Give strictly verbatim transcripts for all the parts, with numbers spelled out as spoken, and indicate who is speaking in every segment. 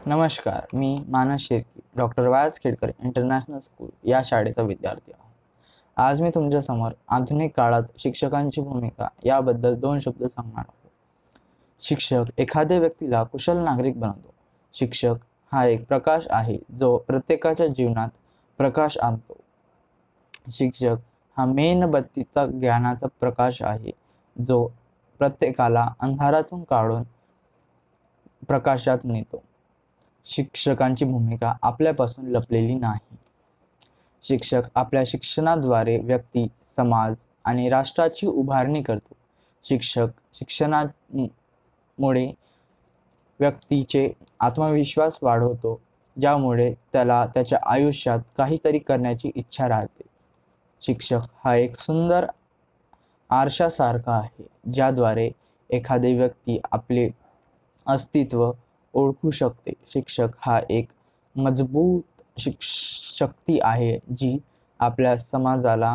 Speaker 1: नमस्कार, मी मानस शिर्के, डॉक्टर वायस खेडकर इंटरनॅशनल स्कूल या शाळेचा विद्यार्थी आहे. आज मी तुमच्यासमोर आधुनिक काळात शिक्षकांची भूमिका याबद्दल दोन शब्द सांगणार आहोत. शिक्षक एखाद्या व्यक्तीला कुशल नागरिक बनवतो. शिक्षक हा एक प्रकाश आहे जो प्रत्येकाच्या जीवनात प्रकाश आणतो. शिक्षक हा मेणबत्तीचा ज्ञानाचा प्रकाश आहे जो प्रत्येकाला अंधारातून काढून प्रकाशात नेतो. शिक्षकांची भूमिका आपल्यापासून लपलेली नाही. शिक्षक आपल्या शिक्षणाद्वारे व्यक्ती, समाज आणि राष्ट्राची उभारणी करतो. शिक्षक शिक्षणामुळे व्यक्तीचे आत्मविश्वास वाढवतो, ज्यामुळे त्याला त्याच्या आयुष्यात काहीतरी करण्याची इच्छा राहते. शिक्षक हा एक सुंदर आरशासारखा आहे, ज्याद्वारे एखादी व्यक्ती आपले अस्तित्व ओळखू शकते. शिक्षक हा एक मजबूत शक्ती आहे जी आपल्या समाजाला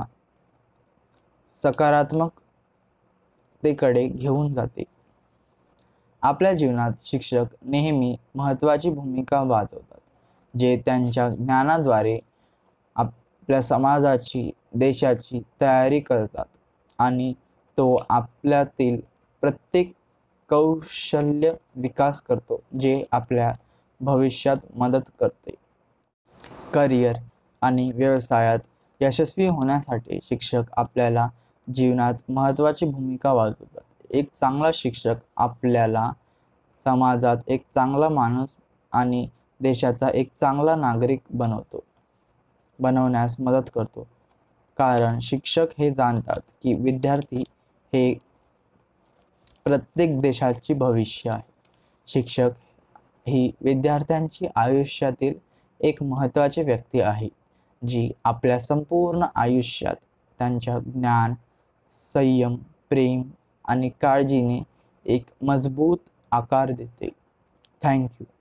Speaker 1: सकारात्मकतेकडे घेऊन जाते. आपल्या जीवनात शिक्षक नेहमी महत्त्वाची भूमिका वाजवतात, जे त्यांच्या ज्ञानाद्वारे आपल्या समाजाची, देशाची तयारी करतात आणि तो आपल्यातील प्रत्येक कौशल्य विकास करतो, जे आपल्या भविष्यात मदत करते. करिअर आणि व्यवसायात यशस्वी होण्यासाठी शिक्षक आपल्याला जीवनात महत्त्वाची भूमिका वाजवतात. एक चांगला शिक्षक आपल्याला समाजात एक चांगला माणूस आणि देशाचा एक चांगला नागरिक बनवतो बनवण्यास मदत करतो. कारण शिक्षक हे जाणतात की विद्यार्थी हे प्रत्येक देशाचे भविष्य आहे. शिक्षक ही विद्यार्थ्यांची आयुष्यातील एक महत्त्वाची व्यक्ती आहे, जी आपल्या संपूर्ण आयुष्यात त्यांच्या ज्ञान, संयम, प्रेम आणि काळजीने एक मजबूत आकार देते. Thank you.